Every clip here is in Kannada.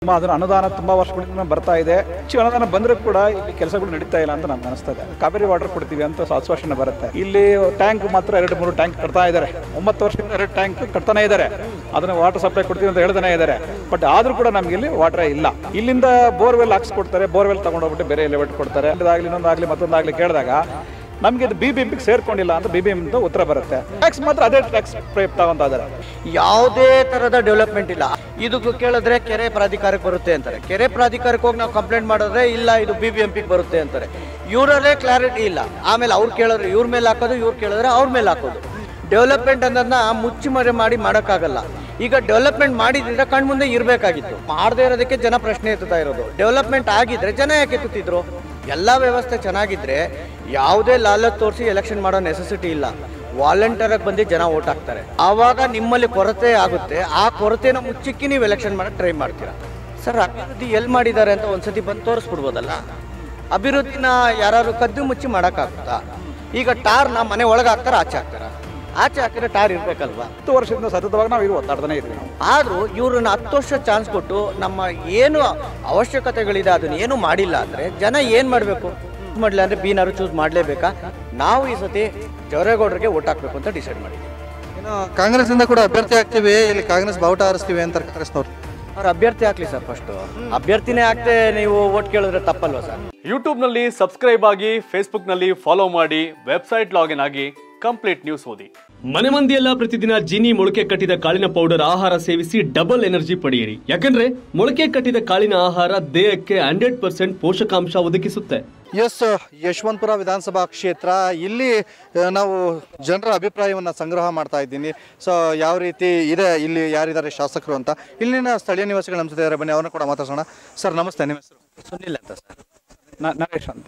ಅದರ ಅನುದಾನ ತುಂಬಾ ವರ್ಷಗಳಿಂದ ಬರ್ತಾ ಇದೆ. ಹೆಚ್ಚು ಅನುದಾನ ಬಂದರೂ ಕೂಡ ಇಲ್ಲಿ ಕೆಲಸಗಳು ನಡೀತಾ ಇಲ್ಲ ಅಂತ ನಮ್ಗೆ ಅನಿಸ್ತದೆ. ಕಾವೇರಿ ವಾಟರ್ ಕೊಡ್ತೀವಿ ಅಂತ ಆಶ್ವಾಸನೆ ಬರುತ್ತೆ. ಇಲ್ಲಿ ಟ್ಯಾಂಕ್ ಮಾತ್ರ 2-3 ಟ್ಯಾಂಕ್ ಕಟ್ತಾ ಇದ್ದಾರೆ. 9 ವರ್ಷದಿಂದ 2 ಟ್ಯಾಂಕ್ ಕಟ್ತಾನೆ ಇದ್ದಾರೆ. ಅದನ್ನ ವಾಟರ್ ಸಪ್ಲೈ ಕೊಡ್ತೀವಿ ಅಂತ ಹೇಳ್ತಾನೆ ಇದ್ದಾರೆ. ಬಟ್ ಆದ್ರೂ ಕೂಡ ನಮ್ಗೆ ಇಲ್ಲಿ ವಾಟರ್ ಇಲ್ಲ. ಇಲ್ಲಿಂದ ಬೋರ್ವೆಲ್ ಹಾಕ್ಸ್ಕೊಡ್ತಾರೆ. ಬೋರ್ವೆಲ್ ತಗೊಂಡೋಗ್ಬಿಟ್ಟು ಬೇರೆ ಲೆವೆಟ್ ಕೊಡ್ತಾರೆ. ಇನ್ನೊಂದಾಗ್ಲಿ ಮತ್ತೊಂದಾಗ್ಲಿ ಕೇಳಿದಾಗ ನಮಗೆ ಇದು BBMP ಸೇರ್ಕೊಂಡಿಲ್ಲ ಅಂತ BBMP ಉತ್ತರ ಬರುತ್ತೆ. ಟ್ಯಾಕ್ಸ್ ಮಾತ್ರ ಅದೇ ಟ್ಯಾಕ್ಸ್ ತಗೊಂತ ಇದ್ದಾರೆ. ಯಾವುದೇ ತರದ ಡೆವಲಪ್ಮೆಂಟ್ ಇಲ್ಲ. ಇದಕ್ಕೆ ಕೇಳಿದ್ರೆ ಕೆರೆ ಪ್ರಾಧಿಕಾರಕ್ಕೆ ಬರುತ್ತೆ ಅಂತಾರೆ. ಕೆರೆ ಪ್ರಾಧಿಕಾರಕ್ಕೆ ಹೋಗಿ ನಾವು ಕಂಪ್ಲೇಂಟ್ ಮಾಡಿದ್ರೆ ಇಲ್ಲ ಇದು BBMP ಬರುತ್ತೆ ಅಂತಾರೆ. ಇವರಲ್ಲೇ ಕ್ಲಾರಿಟಿ ಇಲ್ಲ. ಆಮೇಲೆ ಅವ್ರು ಕೇಳಿದ್ರೆ ಇವ್ರ ಮೇಲೆ ಹಾಕೋದು, ಇವ್ರು ಕೇಳಿದ್ರೆ ಅವ್ರ ಮೇಲೆ ಹಾಕೋದು. ಡೆವಲಪ್ಮೆಂಟ್ ಅನ್ನೋದನ್ನ ಮುಚ್ಚಿ ಮಾಡಿ ಮಾಡೋಕ್ಕಾಗಲ್ಲ. ಈಗ ಡೆವಲಪ್ಮೆಂಟ್ ಮಾಡಿದ್ರೆ ಕಣ್ಮುಂದೆ ಇರಬೇಕಾಗಿತ್ತು. ಮಾಡದೇ ಇರೋದಕ್ಕೆ ಜನ ಪ್ರಶ್ನೆ ಎತ್ತುತ್ತಾ ಇರೋದು. ಡೆವಲಪ್ಮೆಂಟ್ ಆಗಿದ್ರೆ ಜನ ಯಾಕೆ ಎತ್ತುತ್ತಿದ್ರು? ಎಲ್ಲ ವ್ಯವಸ್ಥೆ ಚೆನ್ನಾಗಿದ್ರೆ ಯಾವುದೇ ಲಾಲಚ್ ತೋರಿಸಿ ಎಲೆಕ್ಷನ್ ಮಾಡೋ ನೆಸೆಸಿಟಿ ಇಲ್ಲ. ವಾಲಂಟಿಯರಾಗಿ ಬಂದು ಜನ ಓಟ್ ಹಾಕ್ತಾರೆ. ಆವಾಗ ನಿಮ್ಮಲ್ಲಿ ಕೊರತೆ ಆಗುತ್ತೆ. ಆ ಕೊರತೆನ ಮುಚ್ಚಿಕ್ಕಿ ನೀವು ಎಲೆಕ್ಷನ್ ಮಾಡೋಕ್ಕೆ ಟ್ರೈ ಮಾಡ್ತೀರಾ. ಸರ್, ಅಭಿವೃದ್ಧಿ ಎಲ್ಲಿ ಮಾಡಿದ್ದಾರೆ ಅಂತ ಒಂದ್ಸತಿ ಬಂದು ತೋರಿಸ್ಬಿಡ್ಬೋದಲ್ಲ. ಅಭಿವೃದ್ಧಿನ ಯಾರು ಕದ್ದು ಮುಚ್ಚಿ ಮಾಡೋಕ್ಕಾಗುತ್ತಾ? ಈಗ ಟಾರ್ನ ಮನೆ ಒಳಗೆ ಹಾಕ್ತಾರೆ, ಆಚೆ ಹಾಕ್ತಾರೆ. ಆಚೆ ಹಾಕಿದ್ರೆ ಟಾರ್ ಇರಬೇಕಲ್ವಾ? 10 ವರ್ಷದಿಂದ ಸತತವಾಗಿ ನಾವು ಇದು ಒತ್ತಾಡ್ತಾನೆ ಇದ್ವಿ. ಆದರೂ ಇವ್ರನ್ನ 10 ವರ್ಷ ಚಾನ್ಸ್ ಕೊಟ್ಟು ನಮ್ಮ ಏನು ಅವಶ್ಯಕತೆಗಳಿದೆ ಅದನ್ನ ಏನು ಮಾಡಿಲ್ಲ ಅಂದರೆ ಜನ ಏನು ಮಾಡಬೇಕು? ಮಾಡಲಿಲ್ಲ ಅಂದರೆ ಬೀನಾರು ಚೂಸ್ ಮಾಡಲೇಬೇಕಾ? ನಾವು ಈ ಸತಿ ಜವರೇಗೌಡರಿಗೆ ಓಟ್ ಹಾಕಬೇಕು ಅಂತ ಡಿಸೈಡ್ ಮಾಡಿದ್ವಿ. ಇನ್ನು ಕಾಂಗ್ರೆಸ್ಸಿಂದ ಕೂಡ ಅಭ್ಯರ್ಥಿ ಆಗ್ತೀವಿ, ಇಲ್ಲಿ ಕಾಂಗ್ರೆಸ್ ಬಾವುಟ ಹಾರಿಸ್ತೀವಿ ಅಂತ ಕಾಂಗ್ರೆಸ್ನವ್ರು. ಅವ್ರು ಅಭ್ಯರ್ಥಿ ಹಾಕ್ಲಿ ಸರ್. ಫಸ್ಟು ಅಭ್ಯರ್ಥಿನೇ ಆಗ್ತೇ ನೀವು ಓಟ್ ಕೇಳಿದ್ರೆ ತಪ್ಪಲ್ವಾ ಸರ್? ಯೂಟ್ಯೂಬ್ನಲ್ಲಿ ಸಬ್ಸ್ಕ್ರೈಬ್ ಆಗಿ, ಫೇಸ್ಬುಕ್ನಲ್ಲಿ ಫಾಲೋ ಮಾಡಿ, ವೆಬ್ಸೈಟ್ ಲಾಗಿನ್ ಆಗಿ ಕಂಪ್ಲೀಟ್ ನ್ಯೂಸ್ ಓದಿ. ಮನೆ ಮಂದಿಯೆಲ್ಲ ಪ್ರತಿದಿನ ಜೀನಿ ಮೊಳಕೆ ಕಟ್ಟಿದ ಕಾಳಿನ ಪೌಡರ್ ಆಹಾರ ಸೇವಿಸಿ ಡಬಲ್ ಎನರ್ಜಿ ಪಡೆಯಿರಿ. ಯಾಕಂದ್ರೆ ಮೊಳಕೆ ಕಟ್ಟಿದ ಕಾಳಿನ ಆಹಾರ ದೇಹಕ್ಕೆ 100% ಪೋಷಕಾಂಶ ಒದಗಿಸುತ್ತೆ. ಎಸ್, ಯಶವಂತಪುರ ವಿಧಾನಸಭಾ ಕ್ಷೇತ್ರ, ಇಲ್ಲಿ ನಾವು ಜನರ ಅಭಿಪ್ರಾಯವನ್ನು ಸಂಗ್ರಹ ಮಾಡ್ತಾ ಇದ್ದೀನಿ. ಸೊ ಯಾವ ರೀತಿ ಇದೆ, ಇಲ್ಲಿ ಯಾರಿದ್ದಾರೆ ಶಾಸಕರು ಅಂತ, ಇಲ್ಲಿನ ಸ್ಥಳೀಯ ನಿವಾಸಿಗಳು ನಮ್ಮ ಜೊತೆ ಇದ್ದಾರೆ. ಬನ್ನಿ ಅವ್ರನ್ನ ಕೂಡ ಮಾತಾಡ್ಸೋಣ. ಸರ್ ನಮಸ್ತೆ, ನಿಮ್ಮ ಹೆಸರು? ಸುನಿಲ್ ಅಂತ ಸರ್. ನರೇಶ್ ಅಂತ.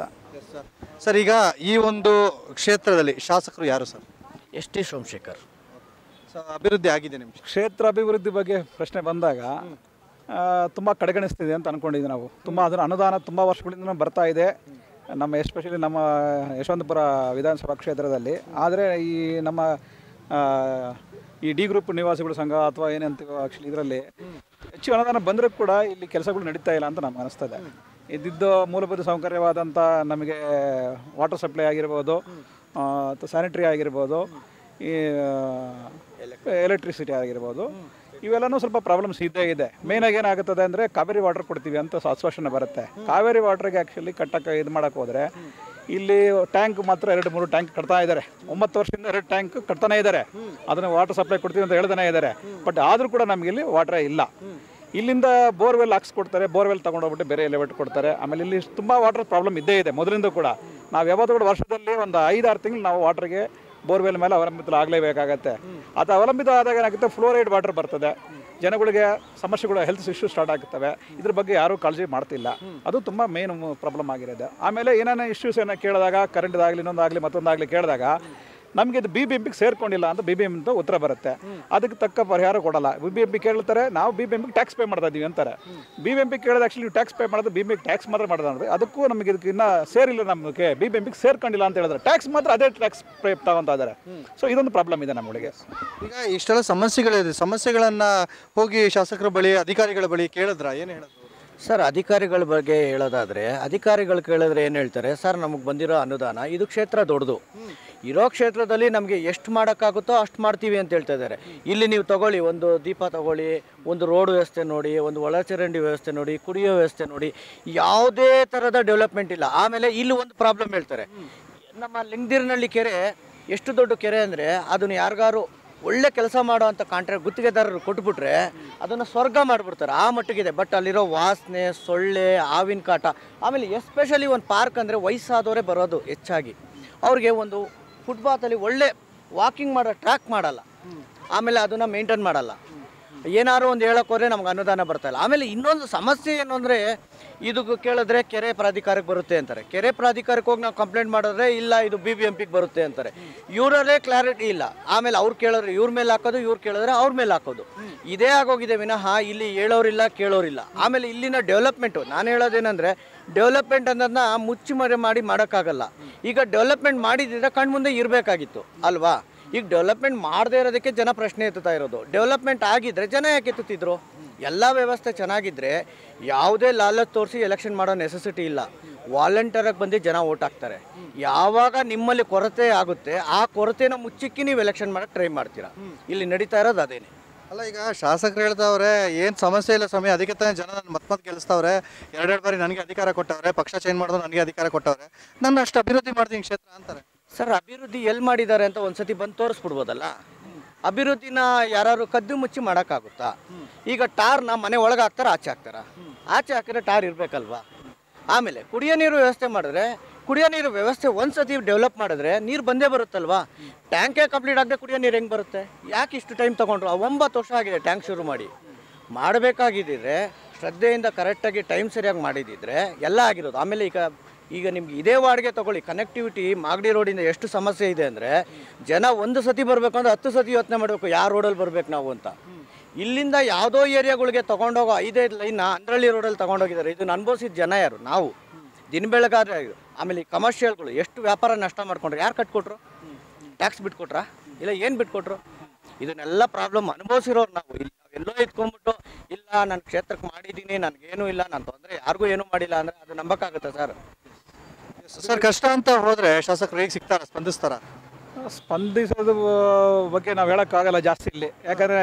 ಸರ್, ಈಗ ಈ ಒಂದು ಕ್ಷೇತ್ರದಲ್ಲಿ ಶಾಸಕರು ಯಾರು ಸರ್? ST ಸೋಮಶೇಖರ್. ಸೊ ಅಭಿವೃದ್ಧಿ ಆಗಿದೆ ನಿಮ್ಮ ಕ್ಷೇತ್ರ ಅಭಿವೃದ್ಧಿ ಬಗ್ಗೆ ಪ್ರಶ್ನೆ ಬಂದಾಗ ತುಂಬ ಕಡೆಗಣಿಸ್ತಿದೆ ಅಂತ ಅಂದ್ಕೊಂಡಿದ್ವಿ ನಾವು. ಅದರ ಅನುದಾನ ತುಂಬ ವರ್ಷಗಳಿಂದ ಬರ್ತಾ ಇದೆ ಎಸ್ಪೆಷಲಿ ನಮ್ಮ ಯಶವಂತಪುರ ವಿಧಾನಸಭಾ ಕ್ಷೇತ್ರದಲ್ಲಿ. ಆದರೆ ಈ ನಮ್ಮ ಈ ಡಿ ಗ್ರೂಪ್ ನಿವಾಸಿಗಳ ಸಂಘ ಅಥವಾ ಏನಂತೀವೋ ಆ್ಯಕ್ಚುಲಿ ಇದರಲ್ಲಿ ಹೆಚ್ಚು ಅನುದಾನ ಬಂದರೂ ಕೂಡ ಇಲ್ಲಿ ಕೆಲಸಗಳು ನಡೀತಾ ಇಲ್ಲ ಅಂತ ನಮ್ಗೆ ಅನಿಸ್ತದೆ. ಇದ್ದಿದ್ದು ಮೂಲಭೂತ ಸೌಕರ್ಯವಾದಂಥ ನಮಗೆ ವಾಟರ್ ಸಪ್ಲೈ ಆಗಿರ್ಬೋದು, ಅಥವಾ ಸ್ಯಾನಿಟರಿ ಆಗಿರ್ಬೋದು, ಈ ಎಲೆಕ್ಟ್ರಿಸಿಟಿ ಆಗಿರ್ಬೋದು, ಇವೆಲ್ಲನೂ ಸ್ವಲ್ಪ ಪ್ರಾಬ್ಲಮ್ಸ್ ಇದ್ದೇ ಇದೆ. ಮೇಯ್ನಾಗಿ ಏನಾಗುತ್ತದೆ ಅಂದರೆ ಕಾವೇರಿ ವಾಟರ್ ಕೊಡ್ತೀವಿ ಅಂತ ಆಶ್ವಾಸನೆ ಬರುತ್ತೆ. ಕಾವೇರಿ ವಾಟರ್ಗೆ ಆ್ಯಕ್ಚುಲಿ ಕಟ್ಟಕ್ಕೆ ಇದು ಮಾಡೋಕ್ಕೆ ಹೋದರೆ ಇಲ್ಲಿ ಟ್ಯಾಂಕ್ ಮಾತ್ರ 2-3 ಟ್ಯಾಂಕ್ ಕಟ್ತಾ ಇದ್ದಾರೆ. 9 ವರ್ಷದಿಂದ 2 ಟ್ಯಾಂಕ್ ಕಟ್ತಾನೆ ಇದ್ದಾರೆ. ಅದನ್ನು ವಾಟರ್ ಸಪ್ಲೈ ಕೊಡ್ತೀವಿ ಅಂತ ಹೇಳ್ತಾನೆ ಇದ್ದಾರೆ. ಬಟ್ ಆದರೂ ಕೂಡ ನಮಗೆ ಇಲ್ಲಿ ವಾಟರ್ ಇಲ್ಲ. ಇಲ್ಲಿಂದ ಬೋರ್ವೆಲ್ ಹಾಕ್ಸ್ಕೊಡ್ತಾರೆ. ಬೋರ್ವೆಲ್ ತಗೊಂಡೋಗ್ಬಿಟ್ಟು ಬೇರೆ ಲೆವೆಟ್ ಕೊಡ್ತಾರೆ. ಆಮೇಲೆ ಇಲ್ಲಿ ತುಂಬ ವಾಟರ್ ಪ್ರಾಬ್ಲಮ್ ಇದ್ದೇ ಇದೆ ಮೊದಲಿಂದ ಕೂಡ. ನಾವು ಯಾವತ್ತೂ ಕೂಡ ವರ್ಷದಲ್ಲಿ ಒಂದು 5-6 ತಿಂಗಳು ನಾವು ವಾಟರ್ಗೆ ಬೋರ್ವೆಲ್ ಮೇಲೆ ಅವಲಂಬಿತರಾಗಲೇಬೇಕಾಗತ್ತೆ. ಅದು ಅವಲಂಬಿತ ಆದಾಗ ಏನಾಗುತ್ತೆ, ಫ್ಲೋರೈಡ್ ವಾಟರ್ ಬರ್ತದೆ. ಜನಗಳಿಗೆ ಸಮಸ್ಯೆಗಳು, ಹೆಲ್ತ್ ಇಶ್ಯೂಸ್ ಸ್ಟಾರ್ಟ್ ಆಗ್ತವೆ. ಇದ್ರ ಬಗ್ಗೆ ಯಾರೂ ಕಾಳಜಿ ಮಾಡ್ತಿಲ್ಲ. ಅದು ತುಂಬ ಮೇನ್ ಪ್ರಾಬ್ಲಮ್ ಆಗಿರೋದು. ಆಮೇಲೆ ಏನೇನೋ ಇಶ್ಯೂಸ್ ಏನೋ ಕೇಳಿದಾಗ, ಕರೆಂಟ್ದಾಗಲಿ ಇನ್ನೊಂದಾಗಲಿ ಮತ್ತೊಂದಾಗಲಿ ಕೇಳಿದಾಗ ನಮಗೆ ಇದು BBMP ಸೇರ್ಕೊಂಡಿಲ್ಲ ಅಂತ BBMP ಉತ್ತರ ಬರುತ್ತೆ. ಅದಕ್ಕೆ ತಕ್ಕ ಪರಿಹಾರ ಕೊಡಲ್ಲ. BBMP ಕೇಳ್ತಾರೆ, ನಾವು BBMP ಟ್ಯಾಕ್ಸ್ ಪೇ ಮಾಡ್ತಾ ಇದ್ದೀವಿ ಅಂತಾರೆ. BBMP ಕೇಳಿದ ಆ್ಯಕ್ಚುಲಿ ನೀವು ಟ್ಯಾಕ್ಸ್ ಪೇ ಮಾಡೋದು BBMP ಟ್ಯಾಕ್ಸ್ ಮಾತ್ರ ಮಾಡೋದು ಅಂದರೆ ಅದಕ್ಕೂ ನಮಗೆ ಇದಕ್ಕೆ ಇನ್ನೂ ಸೇರಿಲ್ಲ, ನಮಗೆ BBMP ಸೇರ್ಕೊಂಡಿಲ್ಲ ಅಂತ ಹೇಳಿದ್ರೆ ಟ್ಯಾಕ್ಸ್ ಮಾತ್ರ ಅದೇ ಟ್ಯಾಕ್ಸ್ ಪೇ ತಗೊತಾ ಇದ್ದಾರೆ. ಸೊ ಇದೊಂದು ಪ್ರಾಬ್ಲಮ್ ಇದೆ ನಮ್ಮಗಳಿಗೆ. ಈಗ ಇಷ್ಟೆಲ್ಲ ಸಮಸ್ಯೆಗಳಿದೆ, ಸಮಸ್ಯೆಗಳನ್ನು ಹೋಗಿ ಶಾಸಕರ ಬಳಿ, ಅಧಿಕಾರಿಗಳ ಬಳಿ ಕೇಳಿದ್ರ, ಏನು ಹೇಳೋದು ಸರ್? ಅಧಿಕಾರಿಗಳ ಬಗ್ಗೆ ಹೇಳೋದಾದರೆ ಅಧಿಕಾರಿಗಳು ಕೇಳಿದ್ರೆ ಏನು ಹೇಳ್ತಾರೆ? ಸರ್, ನಮಗೆ ಬಂದಿರೋ ಅನುದಾನ, ಇದು ಕ್ಷೇತ್ರ ದೊಡ್ಡದು, ಇರೋ ಕ್ಷೇತ್ರದಲ್ಲಿ ನಮಗೆ ಎಷ್ಟು ಮಾಡೋಕ್ಕಾಗುತ್ತೋ ಅಷ್ಟು ಮಾಡ್ತೀವಿ ಅಂತ ಹೇಳ್ತಾ ಇದ್ದಾರೆ. ಇಲ್ಲಿ ನೀವು ತಗೊಳ್ಳಿ, ಒಂದು ದೀಪ ತಗೊಳ್ಳಿ, ಒಂದು ರೋಡ್ ವ್ಯವಸ್ಥೆ ನೋಡಿ, ಒಂದು ಒಳಚರಂಡಿ ವ್ಯವಸ್ಥೆ ನೋಡಿ, ಕುಡಿಯೋ ವ್ಯವಸ್ಥೆ ನೋಡಿ, ಯಾವುದೇ ಥರದ ಡೆವಲಪ್ಮೆಂಟ್ ಇಲ್ಲ. ಆಮೇಲೆ ಇಲ್ಲಿ ಒಂದು ಪ್ರಾಬ್ಲಮ್ ಹೇಳ್ತಾರೆ. ನಮ್ಮ ಲಿಂಗದಿರ್ನಹಳ್ಳಿ ಕೆರೆ ಎಷ್ಟು ದೊಡ್ಡ ಕೆರೆ ಅಂದರೆ ಅದನ್ನು ಯಾರಿಗಾರು ಒಳ್ಳೆ ಕೆಲಸ ಮಾಡೋ ಅಂಥ ಕಾಂಟ್ರಾಕ್ಟ್ ಗುತ್ತಿಗೆದಾರರು ಕೊಟ್ಬಿಟ್ರೆ ಅದನ್ನು ಸ್ವರ್ಗ ಮಾಡಿಬಿಡ್ತಾರೆ, ಆ ಮಟ್ಟಿಗಿದೆ. ಬಟ್ ಅಲ್ಲಿರೋ ವಾಸನೆ, ಸೊಳ್ಳೆ, ಹಾವಿನ ಕಾಟ, ಆಮೇಲೆ ಎಸ್ಪೆಷಲಿ ಒಂದು ಪಾರ್ಕ್ ಅಂದರೆ ವಯಸ್ಸಾದವರೇ ಬರೋದು ಹೆಚ್ಚಾಗಿ. ಅವ್ರಿಗೆ ಒಂದು ಫುಟ್ಪಾತಲ್ಲಿ ಒಳ್ಳೆ ವಾಕಿಂಗ್ ಮಾಡೋ ಟ್ರ್ಯಾಕ್ ಮಾಡಲ್ಲ, ಆಮೇಲೆ ಅದನ್ನು ಮೇಂಟೈನ್ ಮಾಡಲ್ಲ. ಏನಾದ್ರು ಒಂದು ಹೇಳೋಕ್ಕೋದ್ರೆ ನಮ್ಗೆ ಅನುದಾನ ಬರ್ತಾಯಿಲ್ಲ. ಆಮೇಲೆ ಇನ್ನೊಂದು ಸಮಸ್ಯೆ ಏನು ಅಂದರೆ, ಇದಕ್ಕೆ ಕೇಳಿದ್ರೆ ಕೆರೆ ಪ್ರಾಧಿಕಾರಕ್ಕೆ ಬರುತ್ತೆ ಅಂತಾರೆ. ಕೆರೆ ಪ್ರಾಧಿಕಾರಕ್ಕೆ ಹೋಗಿ ನಾವು ಕಂಪ್ಲೇಂಟ್ ಮಾಡಿದ್ರೆ ಇಲ್ಲ ಇದು BBMP ಬರುತ್ತೆ ಅಂತಾರೆ. ಇವರಲ್ಲೇ ಕ್ಲಾರಿಟಿ ಇಲ್ಲ. ಆಮೇಲೆ ಅವ್ರು ಕೇಳಿದ್ರೆ ಇವ್ರ ಮೇಲೆ ಹಾಕೋದು, ಇವ್ರು ಕೇಳಿದ್ರೆ ಅವ್ರ ಮೇಲೆ ಹಾಕೋದು. ಇದೇ ಆಗೋಗಿದೆ ವಿನಃ ಇಲ್ಲಿ ಹೇಳೋರಿಲ್ಲ, ಕೇಳೋರಿಲ್ಲ. ಆಮೇಲೆ ಇಲ್ಲಿನ ಡೆವಲಪ್ಮೆಂಟು, ನಾನು ಹೇಳೋದೇನೆಂದರೆ ಡೆವಲಪ್ಮೆಂಟ್ ಅನ್ನೋದನ್ನ ಮುಚ್ಚಿ ಮಾಡಿ ಮಾಡೋಕ್ಕಾಗಲ್ಲ. ಈಗ ಡೆವಲಪ್ಮೆಂಟ್ ಮಾಡಿದ್ರೆ ಕಣ್ಮುಂದೆ ಇರಬೇಕಾಗಿತ್ತು ಅಲ್ವಾ? ಈಗ ಡೆವಲಪ್ಮೆಂಟ್ ಮಾಡದೇ ಇರೋದಕ್ಕೆ ಜನ ಪ್ರಶ್ನೆ ಎತ್ತುತ್ತಾ ಇರೋದು. ಡೆವಲಪ್ಮೆಂಟ್ ಆಗಿದ್ರೆ ಜನ ಯಾಕೆ ಎತ್ತುತ್ತಿದ್ರು? ಎಲ್ಲ ವ್ಯವಸ್ಥೆ ಚೆನ್ನಾಗಿದ್ದರೆ ಯಾವುದೇ ಲಾಲಚ್ ತೋರಿಸಿ ಎಲೆಕ್ಷನ್ ಮಾಡೋ ನೆಸೆಸಿಟಿ ಇಲ್ಲ. ವಾಲಂಟಿಯರಾಗಿ ಬಂದು ಜನ ಓಟ್ ಹಾಕ್ತಾರೆ. ಯಾವಾಗ ನಿಮ್ಮಲ್ಲಿ ಕೊರತೆ ಆಗುತ್ತೆ ಆ ಕೊರತೆನ ಮುಚ್ಚಿಕ್ಕಿ ನೀವು ಎಲೆಕ್ಷನ್ ಮಾಡೋಕ್ಕೆ ಟ್ರೈ ಮಾಡ್ತೀರಾ. ಇಲ್ಲಿ ನಡೀತಾ ಇರೋದು ಅದೇನೆ. ಅಲ್ಲ, ಈಗ ಶಾಸಕರು ಹೇಳ್ತಾವ್ರೆ ಏನು ಸಮಸ್ಯೆ ಇಲ್ಲ ಸ್ವಾಮಿ, ಅದಕ್ಕೆ ತಾನೇ ಜನ ನನ್ನ ಮತ್ತೆ ಗೆಲ್ಲಿಸ್ತಾವ್ರೆ, ಎರಡೆರಡು ಬಾರಿ ನನಗೆ ಅಧಿಕಾರ ಕೊಟ್ಟವ್ರೆ, ಪಕ್ಷ ಚೇಂಜ್ ಮಾಡಿದ್ರು ನನಗೆ ಅಧಿಕಾರ ಕೊಟ್ಟವ್ರೆ, ನನ್ನ ಅಷ್ಟು ಅಭಿವೃದ್ಧಿ ಮಾಡ್ತೀನಿ ಕ್ಷೇತ್ರ ಅಂತಾರೆ. ಸರ್, ಅಭಿವೃದ್ಧಿ ಎಲ್ಲಿ ಮಾಡಿದ್ದಾರೆ ಅಂತ ಒಂದ್ಸತಿ ಬಂದು ತೋರಿಸ್ಬಿಡ್ಬೋದಲ್ಲ. ಅಭಿವೃದ್ಧಿನ ಯಾರು ಕದ್ದು ಮುಚ್ಚಿ ಮಾಡೋಕ್ಕಾಗುತ್ತಾ? ಈಗ ಟಾರ್ನ ಮನೆ ಒಳಗೆ ಹಾಕ್ತಾರೆ, ಆಚೆ ಹಾಕ್ತಾರ? ಆಚೆ ಹಾಕಿದ್ರೆ ಟಾರ್ ಇರಬೇಕಲ್ವಾ? ಆಮೇಲೆ ಕುಡಿಯೋ ನೀರು ವ್ಯವಸ್ಥೆ ಮಾಡಿದ್ರೆ, ಕುಡಿಯೋ ನೀರು ವ್ಯವಸ್ಥೆ ಒಂದ್ಸತಿ ಡೆವಲಪ್ ಮಾಡಿದ್ರೆ ನೀರು ಬಂದೇ ಬರುತ್ತಲ್ವಾ? ಟ್ಯಾಂಕೇ ಕಂಪ್ಲೀಟ್ ಆಗದೆ ಕುಡಿಯೋ ನೀರು ಹೆಂಗೆ ಬರುತ್ತೆ? ಯಾಕೆ ಇಷ್ಟು ಟೈಮ್ ತೊಗೊಂಡ್ರು? 9 ವರ್ಷ ಆಗಿದೆ ಟ್ಯಾಂಕ್ ಶುರು ಮಾಡಿ. ಮಾಡಬೇಕಾಗಿದ್ದರೆ ಶ್ರದ್ಧೆಯಿಂದ ಕರೆಕ್ಟಾಗಿ ಟೈಮ್ ಸರಿಯಾಗಿ ಮಾಡಿದ್ದಿದ್ರೆ ಎಲ್ಲ ಆಗಿರೋದು. ಆಮೇಲೆ ಈಗ ನಿಮ್ಗೆ ಇದೇ ವಾರ್ಡ್ಗೆ ತೊಗೊಳ್ಳಿ, ಕನೆಕ್ಟಿವಿಟಿ ಮಾಗಡಿ ರೋಡಿಂದ ಎಷ್ಟು ಸಮಸ್ಯೆ ಇದೆ ಅಂದರೆ, ಜನ ಒಂದು ಸತಿ ಬರಬೇಕು ಅಂದರೆ 10 ಸತಿ ಯೋಚನೆ ಮಾಡಬೇಕು ಯಾವ ರೋಡಲ್ಲಿ ಬರಬೇಕು ನಾವು ಅಂತ. ಇಲ್ಲಿಂದ ಯಾವುದೋ ಏರಿಯಾಗಳಿಗೆ ತೊಗೊಂಡೋಗೋ 5 ಲೈನ್ನ ಅಂದ್ರಳ್ಳಿ ರೋಡಲ್ಲಿ ತೊಗೊಂಡೋಗಿದ್ದಾರೆ. ಇದನ್ನು ಅನುಭವಿಸಿದ ಜನ ಯಾರು? ನಾವು. ದಿನ ಬೆಳಗಾದ್ರೆ ಆಮೇಲೆ ಈ ಕಮರ್ಷಿಯಲ್ಗಳು ಎಷ್ಟು ವ್ಯಾಪಾರ ನಷ್ಟ ಮಾಡ್ಕೊಂಡ್ರು? ಯಾರು ಕಟ್ಕೊಟ್ರು? ಟ್ಯಾಕ್ಸ್ ಬಿಟ್ಕೊಟ್ರಾ? ಇಲ್ಲ ಏನು ಬಿಟ್ಕೊಟ್ರು? ಇದನ್ನೆಲ್ಲ ಪ್ರಾಬ್ಲಮ್ ಅನುಭವಿಸಿರೋರು ನಾವು. ಇಲ್ಲಿ ನಾವೆಲ್ಲೋ ಇದ್ಕೊಂಡ್ಬಿಟ್ಟು ಇಲ್ಲ ನನ್ನ ಕ್ಷೇತ್ರಕ್ಕೆ ಮಾಡಿದ್ದೀನಿ, ನನಗೇನು ಇಲ್ಲ, ನಾನು ತೊಂದರೆ ಯಾರಿಗೂ ಏನೂ ಮಾಡಿಲ್ಲ ಅಂದರೆ ಅದು ನಂಬಕ್ಕಾಗುತ್ತೆ ಸರ್? ಸರ್, ಕಷ್ಟ ಅಂತ ಹೋದರೆ ಶಾಸಕರು ಹೇಗೆ ಸಿಗ್ತಾರ, ಸ್ಪಂದಿಸ್ತಾರ? ಸ್ಪಂದಿಸೋದು ಬಗ್ಗೆ ನಾವು ಹೇಳೋಕ್ಕಾಗಲ್ಲ ಜಾಸ್ತಿ ಇಲ್ಲಿ. ಯಾಕಂದರೆ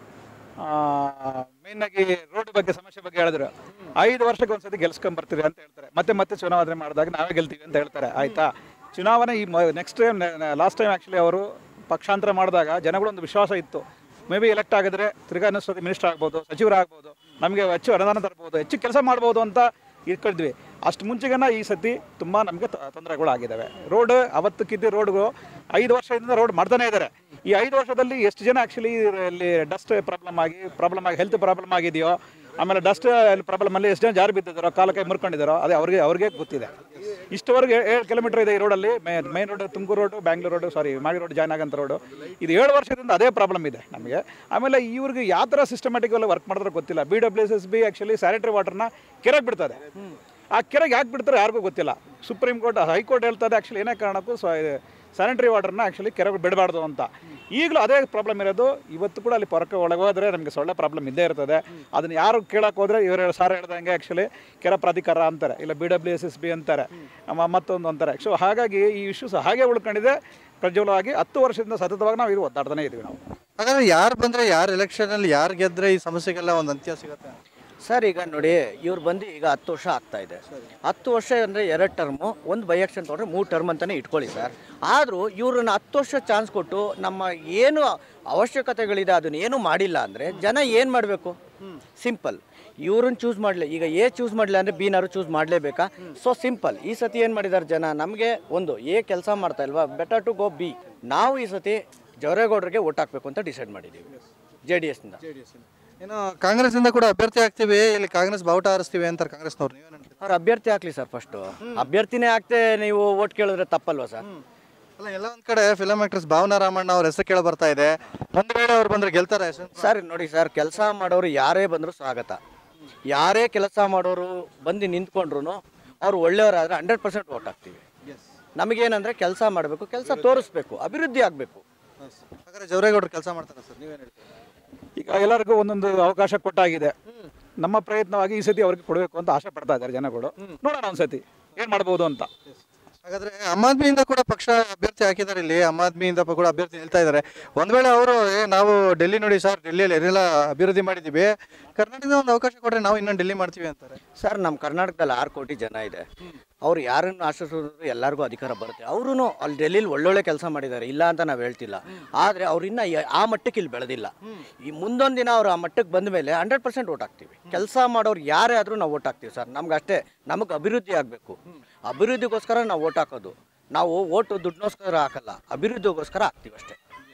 ಮೇಯ್ನಾಗಿ ರೋಡ್ ಬಗ್ಗೆ ಸಮಸ್ಯೆ ಬಗ್ಗೆ ಹೇಳಿದ್ರು 5 ವರ್ಷಕ್ಕೆ ಒಂದ್ಸತಿ ಗೆಲ್ಸ್ಕೊಂಬರ್ತೀವಿ ಅಂತ ಹೇಳ್ತಾರೆ. ಮತ್ತೆ ಚುನಾವಣೆ ಮಾಡಿದಾಗ ನಾವೇ ಗೆಲ್ತೀವಿ ಅಂತ ಹೇಳ್ತಾರೆ. ಆಯಿತಾ, ಚುನಾವಣೆ ಈ next time last time actually ಅವರು ಪಕ್ಷಾಂತರ ಮಾಡಿದಾಗ ಜನಗಳೊಂದು ವಿಶ್ವಾಸ ಇತ್ತು, ಮೇ ಬಿ ಎಲೆಕ್ಟ್ ಆಗಿದ್ರೆ ತಿರ್ಗಾ ಅನ್ನಿಸ್ತದೆ ಮಿನಿಸ್ಟರ್ ಆಗ್ಬೋದು, ಸಚಿವರಾಗ್ಬೋದು, ನಮಗೆ ಹೆಚ್ಚು ಅನುದಾನ ತರ್ಬೋದು, ಹೆಚ್ಚು ಕೆಲಸ ಮಾಡ್ಬೋದು ಅಂತ ಇಟ್ಕೊಳ್ದ್ವಿ. ಅಷ್ಟು ಮುಂಚೆಗನ ಈ ಸತಿ ತುಂಬ ನಮಗೆ ತೊಂದರೆಗಳಾಗಿದ್ದಾವೆ. ರೋಡ್ ಅವತ್ತಕ್ಕಿದ್ದ ರೋಡ್ಗಳು 5 ವರ್ಷದಿಂದ ರೋಡ್ ಮಾಡ್ತಾನೆ ಇದ್ದಾರೆ. ಈ 5 ವರ್ಷದಲ್ಲಿ ಎಷ್ಟು ಜನ ಆ್ಯಕ್ಚುಲಿ ಇಲ್ಲಿ ಡಸ್ಟ್ ಪ್ರಾಬ್ಲಮ್ ಆಗಿ ಹೆಲ್ತ್ ಪ್ರಾಬ್ಲಮ್ ಆಗಿದೆಯೋ, ಆಮೇಲೆ ಡಸ್ಟ್ ಪ್ರಾಬ್ಲಮಲ್ಲಿ ಎಷ್ಟು ಜನ ಜಾರಿ ಬಿದ್ದಿದ್ದಾರೋ, ಕಾಲ ಕೈ ಮುರ್ಕೊಂಡಿದ್ದಾರೋ, ಅದೇ ಅವ್ರಿಗೆ ಗೊತ್ತಿದೆ. ಇಷ್ಟವರೆಗೆ 7 ಕಿಲೋಮೀಟರ್ ಇದೆ ಈ ರೋಡಲ್ಲಿ. Main road Tumakuru road, Bangalore road, ಮಾಗಿ ರೋಡ್ ಜಾಯ್ನ್ ಆಗಂತ ರೋಡು. ಇದು 7 ವರ್ಷದಿಂದ ಅದೇ ಪ್ರಾಬ್ಲಮ್ ಇದೆ ನಮಗೆ. ಆಮೇಲೆ ಇವ್ರಿಗೆ ಯಾವ ಥರ ಸಿಸ್ಟಮ್ಯಾಟಿಕಲ್ಲಿ ವರ್ಕ್ ಮಾಡಿದ್ರೆ ಗೊತ್ತಿಲ್ಲ. BWSSB ಆ್ಯಕ್ಚುಲಿ ಸ್ಯಾನಿಟರಿ ವಾಟರ್ನ ಕೆರೆಗೆ ಬಿಡ್ತದೆ. ಆ ಕೆರೆಗೆ ಯಾಕೆ ಬಿಡ್ತಾರೆ ಯಾರಿಗೂ ಗೊತ್ತಿಲ್ಲ. ಸುಪ್ರೀಂ ಕೋರ್ಟ್, ಹೈಕೋರ್ಟ್ ಹೇಳ್ತದೆ ಆ್ಯಕ್ಚುಲಿ ಏನೇ ಕಾರಣಕ್ಕೂ ಸ್ಯಾನಿಟರಿ ವಾಟರ್ನ ಆ್ಯಕ್ಚುಲಿ ಕೆರೆಗೆ ಬಿಡಬಾರ್ದು ಅಂತ. ಈಗಲೂ ಅದೇ ಪ್ರಾಬ್ಲಮ್ ಇರೋದು. ಇವತ್ತು ಕೂಡ ಅಲ್ಲಿ ಹೊರಕ್ಕೆ ಒಳಗೆ ಹೋದರೆ ನಮಗೆ ಸೊಳ್ಳೆ ಪ್ರಾಬ್ಲಮ್ ಇದ್ದೇ ಇರ್ತದೆ. ಅದನ್ನು ಯಾರು ಕೇಳೋಕೆ ಹೋದರೆ ಇವರು ಸಾರ್ ಹೇಳ್ದಂಗೆ ಆ್ಯಕ್ಚುಲಿ ಕೆರೆ ಪ್ರಾಧಿಕಾರ ಅಂತಾರೆ, ಇಲ್ಲ BWSSB ಅಂತಾರೆ, ಮತ್ತೊಂದು ಅಂತಾರೆ. ಸೊ ಹಾಗಾಗಿ ಈ ಇಶ್ಯೂಸ್ ಹಾಗೆ ಉಳ್ಕೊಂಡಿದೆ ಪ್ರಜ್ವಲವಾಗಿ. 10 ವರ್ಷದಿಂದ ಸತತವಾಗಿ ನಾವು ಇದು ಒದ್ದಾಡ್ತಾನೆ ಇದ್ದೀವಿ ನಾವು. ಹಾಗಾದ್ರೆ ಯಾರು ಬಂದರೆ, ಯಾರು ಎಲೆಕ್ಷನಲ್ಲಿ ಯಾರು ಗೆದ್ದರೆ ಈ ಸಮಸ್ಯೆಗೆಲ್ಲ ಒಂದು ಅಂತ್ಯ ಸಿಗುತ್ತೆ? ಸರ್, ಈಗ ನೋಡಿ, ಇವ್ರು ಬಂದು ಈಗ 10 ವರ್ಷ ಆಗ್ತಾ ಇದೆ. 10 ವರ್ಷ ಅಂದರೆ 2 ಟರ್ಮು, ಒಂದು ಬೈ ಎಲೆಕ್ಷನ್ ತೊಗೊಂಡ್ರೆ 3 ಟರ್ಮ್ ಅಂತಲೇ ಇಟ್ಕೊಳ್ಳಿ ಸರ್. ಆದರೂ ಇವ್ರನ್ನ 10 ವರ್ಷ ಚಾನ್ಸ್ ಕೊಟ್ಟು ನಮ್ಮ ಏನು ಅವಶ್ಯಕತೆಗಳಿದೆ ಅದನ್ನ ಏನು ಮಾಡಿಲ್ಲ ಅಂದರೆ ಜನ ಏನು ಮಾಡಬೇಕು? ಸಿಂಪಲ್, ಇವ್ರನ್ನ ಚೂಸ್ ಮಾಡಲಿ. ಈಗ ಎ ಚೂಸ್ ಮಾಡಲಿಲ್ಲ ಅಂದರೆ ಬಿನಾರು ಚೂಸ್ ಮಾಡಲೇಬೇಕಾ? So simple. ಈ ಸತಿ ಏನು ಮಾಡಿದ್ದಾರೆ ಜನ, ನಮಗೆ ಒಂದು ಎ ಕೆಲಸ ಮಾಡ್ತಾ ಇಲ್ವಾ, ಬೆಟರ್ ಟು ಗೋ ಬಿ. ನಾವು ಈ ಸತಿ ಜವರೇಗೌಡರಿಗೆ ಓಟ್ ಹಾಕಬೇಕು ಅಂತ ಡಿಸೈಡ್ ಮಾಡಿದ್ದೀವಿ JDSನಿಂದ. ಇನ್ನು ಕಾಂಗ್ರೆಸ್ನಿಂದ ಕೂಡ ಅಭ್ಯರ್ಥಿ ಆಗ್ತೀವಿ, ಇಲ್ಲಿ ಕಾಂಗ್ರೆಸ್ ಬಾವುಟ ಹಾರಿಸ್ತೀವಿ ಅಂತಾರೆ ಕಾಂಗ್ರೆಸ್ನವ್ರು. ನೀವೇನು ಅವ್ರು ಅಭ್ಯರ್ಥಿ ಹಾಕ್ಲಿ ಸರ್, ಫಸ್ಟು ಅಭ್ಯರ್ಥಿನೇ ಆಗ್ತೇ ನೀವು ಓಟ್ ಕೇಳಿದ್ರೆ ತಪ್ಪಲ್ವಾ ಸರ್? ಅಲ್ಲ, ಎಲ್ಲ ಒಂದು ಕಡೆ ಫಿಲಮ್ ಆಕ್ಟ್ರೆಸ್ ಭಾವನಾ ರಾಮಣ್ಣ ಅವ್ರ ಹೆಸರು ಕೇಳಿ ಬರ್ತಾ ಇದೆ. ಒಂದು ವೇಳೆ ಅವ್ರು ಬಂದರೆ ಗೆಲ್ತಾರೆ ಸರ್? ನೋಡಿ ಸರ್, ಕೆಲಸ ಮಾಡೋರು ಯಾರೇ ಬಂದರೂ ಸ್ವಾಗತ. ಯಾರೇ ಕೆಲಸ ಮಾಡೋರು ಬಂದು ನಿಂತ್ಕೊಂಡ್ರು ಅವ್ರು ಒಳ್ಳೆಯವರಾದರೆ 100% ಓಟ್ ಹಾಕ್ತೀವಿ. ನಮಗೇನಂದರೆ ಕೆಲಸ ಮಾಡಬೇಕು, ಕೆಲಸ ತೋರಿಸ್ಬೇಕು, ಅಭಿವೃದ್ಧಿ ಆಗಬೇಕು. ಹಾಗಾದ್ರೆ ಜವರೇಗೌಡರು ಕೆಲಸ ಮಾಡ್ತಾರೆ ಸರ್, ನೀವೇನು ಹೇಳ್ತೀರಿ? ಈಗ ಎಲ್ಲರಿಗೂ ಒಂದೊಂದು ಅವಕಾಶ ಕೊಟ್ಟಾಗಿದೆ. ನಮ್ಮ ಪ್ರಯತ್ನವಾಗಿ ಈ ಸತಿ ಅವ್ರಿಗೆ ಕೊಡಬೇಕು ಅಂತ ಆಸೆ ಪಡ್ತಾ ಇದ್ದಾರೆ ಜನಗಳು. ನೋಡೋಣ ಒಂದ್ಸತಿ ಏನು ಮಾಡ್ಬೋದು ಅಂತ. ಹಾಗಾದ್ರೆ ಆಮ್ ಆದ್ಮಿಯಿಂದ ಕೂಡ ಪಕ್ಷ ಅಭ್ಯರ್ಥಿ ಹಾಕಿದ್ದಾರೆ. ಇಲ್ಲಿ ಆಮ್ ಆದ್ಮಿಯಿಂದ ಕೂಡ ಅಭ್ಯರ್ಥಿ ನಿಲ್ತಾ ಇದ್ದಾರೆ. ಒಂದ್ ವೇಳೆ ಅವರು ನಾವು ಡೆಲ್ಲಿ ನೋಡಿ ಸರ್, ಡೆಲ್ಲಿಯಲ್ಲಿ ಏನೆಲ್ಲ ಅಭಿವೃದ್ಧಿ ಮಾಡಿದ್ದೀವಿ, ಕರ್ನಾಟಕದ ಒಂದು ಅವಕಾಶ ಕೊಟ್ಟರೆ ನಾವು ಇನ್ನೊಂದು ಡೆಲ್ಲಿ ಮಾಡ್ತೀವಿ ಅಂತಾರೆ. ಸರ್, ನಮ್ಮ ಕರ್ನಾಟಕದಲ್ಲಿ 6 ಕೋಟಿ ಜನ ಇದೆ. ಅವ್ರು ಯಾರನ್ನು ಆಶ್ರಯಿಸಿದ್ರು ಎಲ್ಲರಿಗೂ ಅಧಿಕಾರ ಬರುತ್ತೆ. ಅವರು ಅಲ್ಲಿ ಡೆಲ್ಲಿಲಿ ಒಳ್ಳೊಳ್ಳೆ ಕೆಲಸ ಮಾಡಿದ್ದಾರೆ, ಇಲ್ಲ ಅಂತ ನಾವು ಹೇಳ್ತಿಲ್ಲ. ಆದರೆ ಅವ್ರು ಇನ್ನೂ ಆ ಮಟ್ಟಕ್ಕೆ ಇಲ್ಲಿ ಬೆಳೆದಿಲ್ಲ. ಈ ಮುಂದೊಂದು ದಿನ ಅವ್ರು ಆ ಮಟ್ಟಕ್ಕೆ ಬಂದ ಮೇಲೆ 100% ಓಟ್ ಹಾಕ್ತೀವಿ. ಕೆಲಸ ಮಾಡೋರು ಯಾರೇ ಆದರೂ ನಾವು ಓಟ್ ಹಾಕ್ತೀವಿ ಸರ್. ನಮ್ಗೆ ನಮಗೆ ಅಭಿವೃದ್ಧಿ ಆಗಬೇಕು. ಅಭಿವೃದ್ಧಿಗೋಸ್ಕರ ನಾವು ಓಟ್ ಹಾಕೋದು. ನಾವು ಓಟು ದುಡ್ಡಿಗೋಸ್ಕರ ಹಾಕಲ್ಲ, ಅಭಿವೃದ್ಧಿಗೋಸ್ಕರ ಹಾಕ್ತೀವಿ ಅಷ್ಟೇ.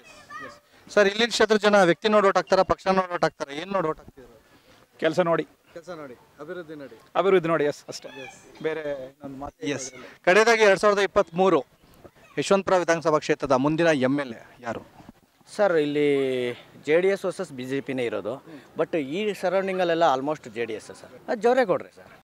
ಸರ್, ಇಲ್ಲಿ ಕ್ಷೇತ್ರ ಜನ ವ್ಯಕ್ತಿ ನೋಡಿ ಓಟ್ ಹಾಕ್ತಾರ, ಪಕ್ಷ ನೋಡಿ ಓಟ್ ಹಾಕ್ತಾರೆ, ಏನು ನೋಡಿ ಓಟ್ ಹಾಕ್ತಿದ್ರು? ಕೆಲಸ ನೋಡಿ, ಅಭಿವೃದ್ಧಿ ನೋಡಿ. ಎಸ್, ಅಷ್ಟೇ, ಬೇರೆ ಇನ್ನೊಂದು ಮಾತು. ಎಸ್. ಕಡೆಯದಾಗಿ 2023 ಯಶವಂತಪುರ ವಿಧಾನಸಭಾ ಕ್ಷೇತ್ರದ ಮುಂದಿನ MLA ಯಾರು ಸರ್? ಇಲ್ಲಿ JDS ವರ್ಸಸ್ BJPನೇ ಇರೋದು. ಬಟ್ ಈ ಸರೌಂಡಿಂಗಲ್ಲೆಲ್ಲ ಆಲ್ಮೋಸ್ಟ್ JDS ಸರ್. ಅದು ಜವರೇಗೌಡ್ರೆ ಸರ್.